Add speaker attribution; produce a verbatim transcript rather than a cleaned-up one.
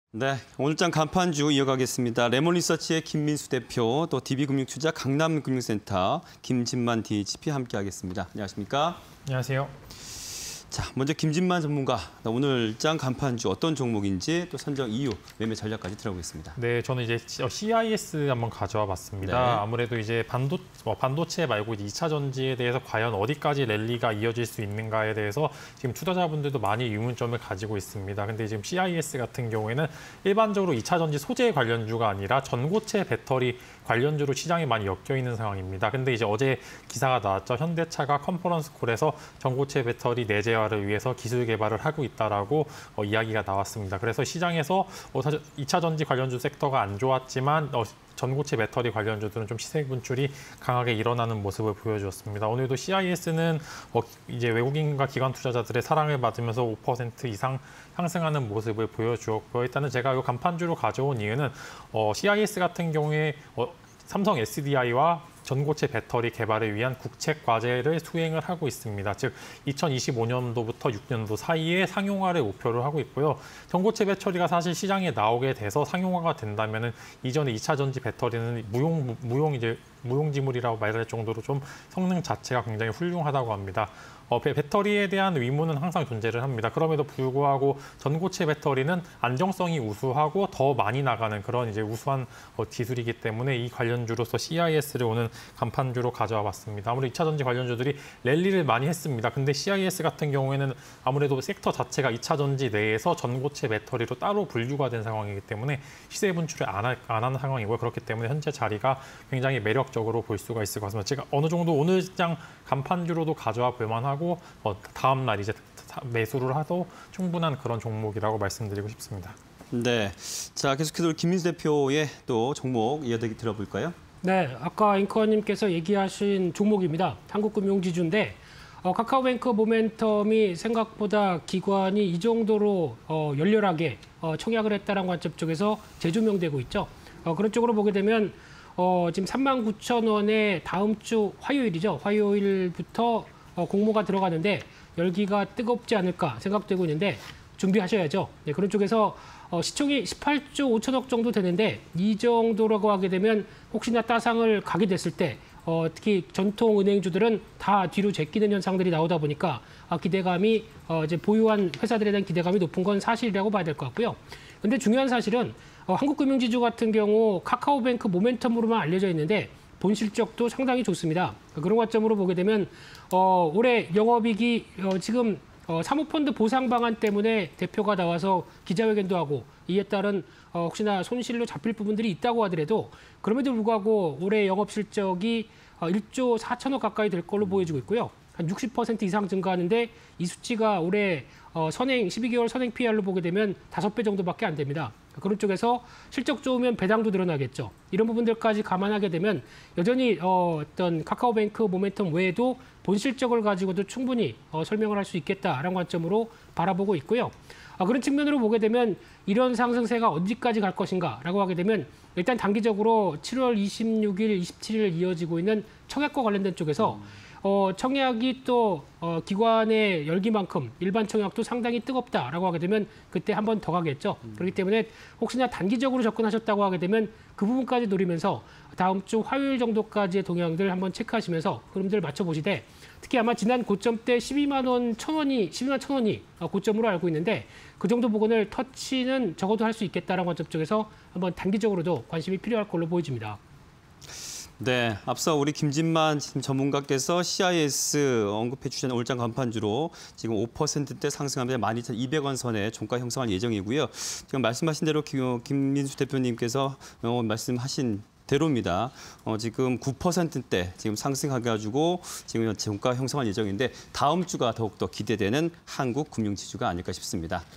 Speaker 1: 네, 오늘장 간판주 이어가겠습니다. 레몬리서치의 김민수 대표, 또 디비금융투자 강남금융센터 김진만 디에이치피 함께하겠습니다. 안녕하십니까?
Speaker 2: 안녕하세요.
Speaker 1: 자, 먼저 김진만 전문가, 오늘장 간판주 어떤 종목인지 또 선정 이유, 매매 전략까지 들어보겠습니다.
Speaker 2: 네, 저는 이제 씨아이에스 한번 가져와 봤습니다.
Speaker 1: 네.
Speaker 2: 아무래도 이제 반도, 뭐 반도체 말고 이제 이차 전지에 대해서 과연 어디까지 랠리가 이어질 수 있는가에 대해서 지금 투자자분들도 많이 의문점을 가지고 있습니다. 근데 지금 씨아이에스 같은 경우에는 일반적으로 이차 전지 소재 관련주가 아니라 전고체 배터리 관련주로 시장에 많이 엮여 있는 상황입니다. 근데 이제 어제 기사가 나왔죠. 현대차가 컨퍼런스 콜에서 전고체 배터리 내재화를 위해서 기술 개발을 하고 있다라고 어, 이야기가 나왔습니다. 그래서 시장에서 어, 사실 이차 전지 관련주 섹터가 안 좋았지만 어, 전고체 배터리 관련주들은 좀 시세 분출이 강하게 일어나는 모습을 보여주었습니다. 오늘도 씨아이에스는 어, 이제 외국인과 기관 투자자들의 사랑을 받으면서 오 퍼센트 이상 상승하는 모습을 보여주었고요. 일단은 제가 이 간판주로 가져온 이유는 어, 씨아이에스 같은 경우에 어, 삼성 에스디아이와 전고체 배터리 개발을 위한 국책 과제를 수행을 하고 있습니다. 즉 이천이십오 년도부터 육 년도 사이에 상용화를 목표로 하고 있고요. 전고체 배터리가 사실 시장에 나오게 돼서 상용화가 된다면은 이전에 이차 전지 배터리는 무용 무용 이제 무용지물이라고 말할 정도로 좀 성능 자체가 굉장히 훌륭하다고 합니다. 어, 배터리에 대한 의무는 항상 존재를 합니다. 그럼에도 불구하고 전고체 배터리는 안정성이 우수하고 더 많이 나가는 그런 이제 우수한 어, 기술이기 때문에 이 관련주로서 씨아이에스를 오늘 간판주로 가져와 봤습니다. 아무래도 이차 전지 관련주들이 랠리를 많이 했습니다. 근데 씨아이에스 같은 경우에는 아무래도 섹터 자체가 이차 전지 내에서 전고체 배터리로 따로 분류가 된 상황이기 때문에 시세 분출을 안, 하, 안 하는 상황이고요. 그렇기 때문에 현재 자리가 굉장히 매력적으로 볼 수가 있을 것 같습니다. 제가 어느 정도 오늘 시장 간판주로도 가져와 볼 만하고 어, 다음 날 이제 매수를 하도 충분한 그런 종목이라고 말씀드리고 싶습니다.
Speaker 1: 네, 자 계속해서 김민수 대표의 또 종목 이어서 들어볼까요?
Speaker 3: 네, 아까 앵커님께서 얘기하신 종목입니다. 한국금융지주인데 어, 카카오뱅크 모멘텀이 생각보다 기관이 이 정도로 어, 열렬하게 어, 청약을 했다는 관점 쪽에서 재조명되고 있죠. 어, 그런 쪽으로 보게 되면 어, 지금 삼만 구천 원에 다음 주 화요일이죠. 화요일부터 어, 공모가 들어가는데 열기가 뜨겁지 않을까 생각되고 있는데 준비하셔야죠. 네, 그런 쪽에서 어, 시총이 십팔조 오천억 정도 되는데 이 정도라고 하게 되면 혹시나 따상을 가게 됐을 때 어, 특히 전통 은행주들은 다 뒤로 제끼는 현상들이 나오다 보니까 아, 기대감이 어, 이제 보유한 회사들에 대한 기대감이 높은 건 사실이라고 봐야 될 것 같고요. 근데 중요한 사실은 어, 한국금융지주 같은 경우 카카오뱅크 모멘텀으로만 알려져 있는데 본 실적도 상당히 좋습니다. 그런 관점으로 보게 되면 어, 올해 영업이익이 어, 지금 어, 사모펀드 보상 방안 때문에 대표가 나와서 기자회견도 하고 이에 따른 어, 혹시나 손실로 잡힐 부분들이 있다고 하더라도 그럼에도 불구하고 올해 영업 실적이 어, 일조 사천억 가까이 될 걸로 보여지고 있고요. 한 육십 퍼센트 이상 증가하는데 이 수치가 올해 어, 선행 십이 개월 선행 피이알로 보게 되면 다섯 배 정도밖에 안 됩니다. 그런 쪽에서 실적 좋으면 배당도 늘어나겠죠. 이런 부분들까지 감안하게 되면 여전히 어, 어떤 카카오뱅크 모멘텀 외에도 본 실적을 가지고도 충분히 어, 설명을 할 수 있겠다라는 관점으로 바라보고 있고요. 아, 그런 측면으로 보게 되면 이런 상승세가 언제까지 갈 것인가라고 하게 되면 일단 단기적으로 칠월 이십육일, 이십칠일 이어지고 있는 청약과 관련된 쪽에서 음. 어, 청약이 또 어, 기관의 열기만큼 일반 청약도 상당히 뜨겁다라고 하게 되면 그때 한 번 더 가겠죠. 음. 그렇기 때문에 혹시나 단기적으로 접근하셨다고 하게 되면 그 부분까지 노리면서 다음 주 화요일 정도까지의 동향들 한번 체크하시면서 흐름들 맞춰보시되 특히 아마 지난 고점 때 십이만 원 천 원이 십이만 천 원이 고점으로 알고 있는데 그 정도 부분을 터치는 적어도 할 수 있겠다라는 관점 쪽에서 한번 단기적으로도 관심이 필요할 걸로 보여집니다.
Speaker 1: 네, 앞서 우리 김진만 전문가께서 씨아이에스 언급해 주신 올장 간판주로 지금 오 퍼센트대 상승하면서 만 이천이백 원 선에 종가 형성할 예정이고요. 지금 말씀하신 대로 김민수 대표님께서 말씀하신 대로입니다. 어, 지금 구 퍼센트대 지금 상승해가지고 지금 종가 형성할 예정인데 다음 주가 더욱더 기대되는 한국 금융지주가 아닐까 싶습니다.